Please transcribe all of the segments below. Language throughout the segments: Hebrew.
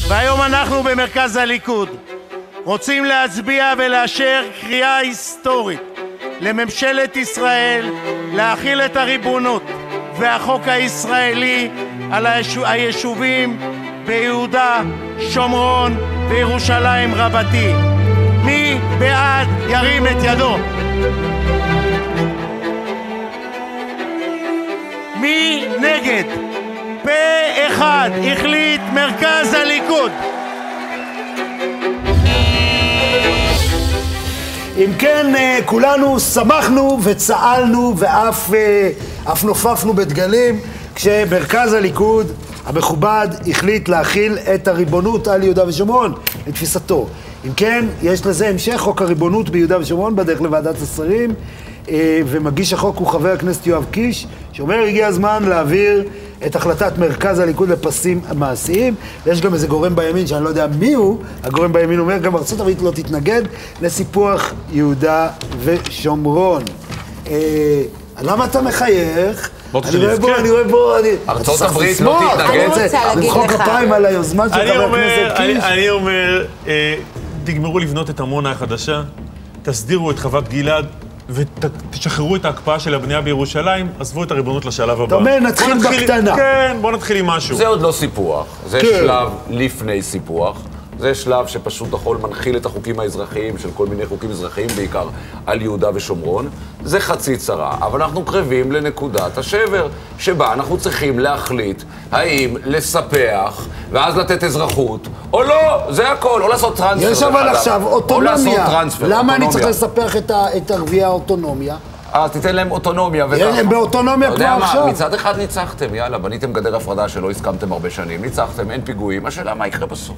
והיום אנחנו במרכז הליכוד רוצים להצביע ולאשר קריאה היסטורית לממשלת ישראל להחיל את הריבונות והחוק הישראלי על היישובים ביהודה, שומרון וירושלים רבתי. מי בעד ירים את ידו. מי נגד? פה אחד החליט מרכז הליכוד. אם כן, כולנו שמחנו וצעלנו ואף נופפנו בדגלים כשמרכז הליכוד המכובד החליט להכיל את הריבונות על יהודה ושומרון, לתפיסתו. אם כן, יש לזה המשך, חוק הריבונות ביהודה ושומרון בדרך לוועדת השרים, ומגיש החוק הוא חבר הכנסת יואב קיש, שאומר הגיע הזמן להעביר את החלטת מרכז הליכוד לפסים מעשיים. ויש גם איזה גורם בימין שאני לא יודע מי הוא, הגורם בימין אומר גם ארצות הברית לא תתנגד לסיפוח יהודה ושומרון. למה אתה מחייך? אני רואה בו, ארצות הברית לא תתנגד. אני רוצה להגיד לך. למחוק הפעם על היוזמה של חבר הכנסת קיש. אני אומר, תגמרו לבנות את עמונה החדשה, תסדירו את חוות גלעד, ותשחררו את ההקפאה של הבנייה בירושלים, עזבו את הריבונות לשלב הבא. אתה אומר, נתחיל בקטנה. כן, בוא נתחיל עם משהו. זה עוד לא סיפוח, זה שלב לפני סיפוח. זה שלב שפשוט החול מנחיל את החוקים האזרחיים של כל מיני חוקים אזרחיים, בעיקר על יהודה ושומרון. זה חצי צרה, אבל אנחנו קרבים לנקודת השבר, שבה אנחנו צריכים להחליט האם לספח ואז לתת אזרחות, או לא, זה הכל, או לעשות טרנספר. יש אבל עכשיו אוטונומיה. למה אני צריך לספח את ערביי האוטונומיה? תיתן להם אוטונומיה וככה. הם באוטונומיה כבר עכשיו. מצד אחד ניצחתם, יאללה, בניתם גדר הפרדה שלא הסכמתם הרבה שנים, ניצחתם, אין פיגועים, השאלה מה יקרה בסוף.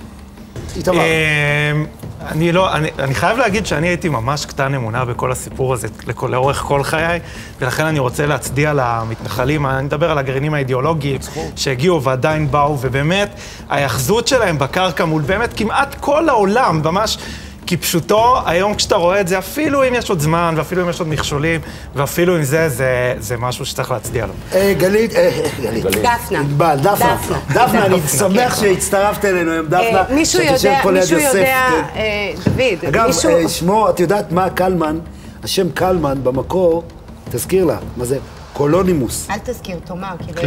אני חייב להגיד שאני הייתי ממש קטן אמונה בכל הסיפור הזה לאורך כל חיי, ולכן אני רוצה להצדיע למתנחלים, אני מדבר על הגרעינים האידיאולוגיים שהגיעו ועדיין באו, ובאמת ההיאחזות שלהם בקרקע מול באמת כמעט כל העולם, ממש כפשוטו, היום כשאתה רואה את זה, אפילו אם יש עוד זמן, ואפילו אם יש עוד מכשולים, ואפילו אם זה משהו שצריך להצדיע לו. גלית. דפנה, אני שמח שהצטרפת אלינו היום, דפנה. מישהו יודע, דוד. אגב, שמו, את יודעת מה קלמן, השם קלמן במקור, תזכיר לה, מה זה? קולונימוס. אל תזכיר, תאמר.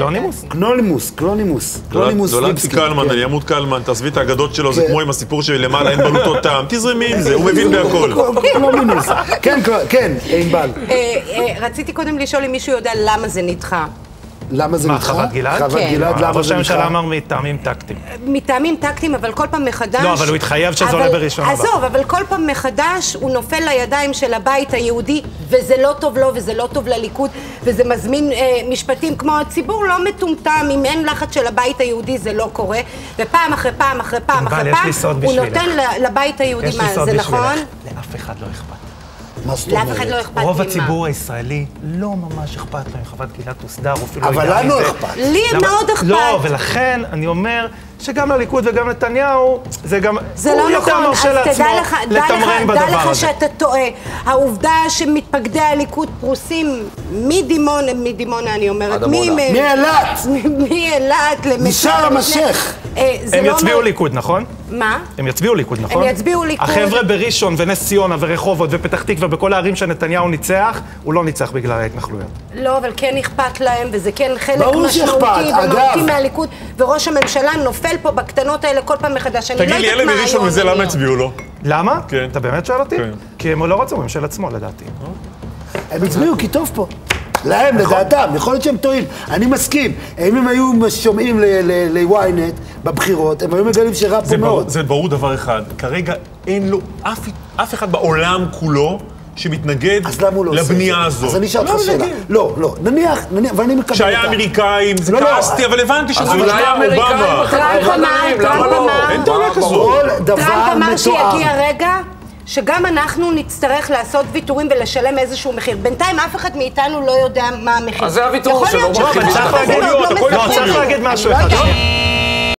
קלונימוס. נולדתי קלמן, אני אמות קלמן, תעזבי את האגדות שלו, זה כמו עם הסיפור שלמעלה אין בלוטות טעם, תזרמי עם זה, הוא מבין בהכל. קלונימוס. כן, ענבל. רציתי קודם לשאול אם מישהו יודע למה זה נדחה. למה זה נדחה? חוות גלעד? חוות גלעד, למה ראש זה הממשלה נדחה? אמר מטעמים טקטיים. מטעמים טקטיים, אבל כל פעם מחדש... לא, אבל הוא התחייב שזה עולה בראשון הבא. עזוב, אבל כל פעם מחדש הוא נופל לידיים של הבית היהודי, וזה לא טוב לו, וזה לא טוב לליכוד, וזה מזמין משפטים כמו הציבור לא מטומטם, אם אין לחץ של הבית היהודי זה לא קורה, ופעם אחרי פעם אחרי פעם אחרי פעם, הוא נותן לבית היהודי מה, זה נכון? לאף אחד לא אכפת. לאף אחד לא אכפת ממה. רוב הציבור הישראלי לא ממש אכפת לו אם חוות גלעד תוסדר, הוא אפילו אבל לנו אכפת. לי מאוד אכפת. לא, ולכן אני אומר שגם לליכוד וגם נתניהו, זה גם... זה לא נכון, אז תדע לך שאתה טועה. העובדה שמתפקדי הליכוד פרוסים מדימונה, אני אומרת, מאילת משאר המשך. הם יצביעו ליכוד, נכון? מה? הם יצביעו ליכוד, נכון? הם יצביעו ליכוד. החבר'ה בראשון ונס ציונה ורחובות ופתח תקווה בכל הערים שנתניהו ניצח, הוא לא ניצח בגלל ההתנחלויות. לא, אבל כן אכפת להם, וזה כן חלק משמעותי ומהותי מהליכוד, וראש הממשלה נופל פה בקטנות האלה כל פעם מחדש. תגיד לי, אלה בראשון וזה למה הצביעו לו? למה? אתה באמת שואל אותי? כי הם לא רצו, הם של עצמו לדעתי. הם הצביעו כי טוב פה. להם, לדעתם, יכול להיות שהם טועים. אני מסכים. אם הם היו שומעים ל-ynet בבחירות, הם היו מגלים שרע פה מאוד. זה ברור דבר אחד. כרגע אין לו אף אחד בעולם כולו שמתנגד לבנייה הזו. אז אני אשאל אותך שאלה. לא, נניח, ואני מקבל אותה. שהיה אמריקאים, זה כעסתי, אבל הבנתי שזה נשמע אובמה. טראמפ אמר שיגיע רגע שגם אנחנו נצטרך לעשות ויתורים ולשלם איזשהו מחיר. בינתיים אף אחד מאיתנו לא יודע מה המחיר. אז זה הוויתור שלו. לא, צריך להגיד משהו אחד.